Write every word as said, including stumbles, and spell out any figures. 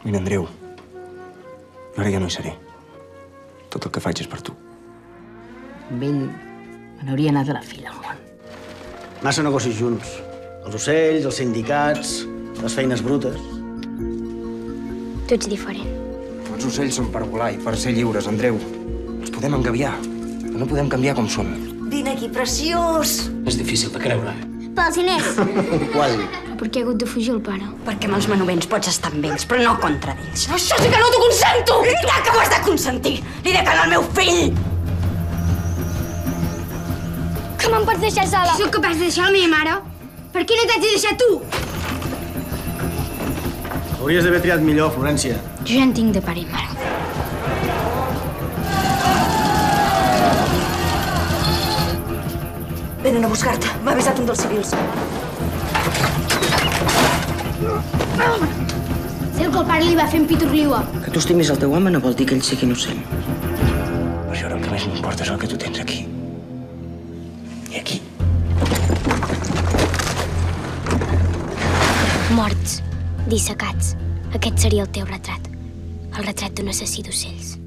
Mira, Andreu, jo ara ja no hi seré. Tot el que faig és per tu. Amb ell me n'hauria anat a la fila al món. Massa negocis junts. Els ocells, els sindicats, les feines brutes. Tu ets diferent. Els ocells són per volar i per ser lliures, Andreu. Els podem engaviar, però no podem canviar com som. Vine aquí, preciós! És difícil de creure, eh? Pels diners. Quasi. Per què ha hagut de fugir el pare? Perquè amb els manovents pots estar amb ells, però no contra d'ells. Això sí que no t'ho consento! I tant que ho has de consentir! Li dec anar al meu fill! Que me'n pots deixar sola? Soc capaç de deixar la meva mare? Per què no t'haig de deixar tu? Hauries d'haver triat millor, Florència. Jo ja en tinc de pare i mare. Venen a buscar-te. M'ha avisat un dels civils. Sé el que el pare li va fer en Pitorliua. Que tu estimis el teu home no vol dir que ell sigui innocent. Per això el que més m'importa és el que tu tens aquí. I aquí. Morts, dissecats. Aquest seria el teu retrat. El retrat d'un assassí d'ocells.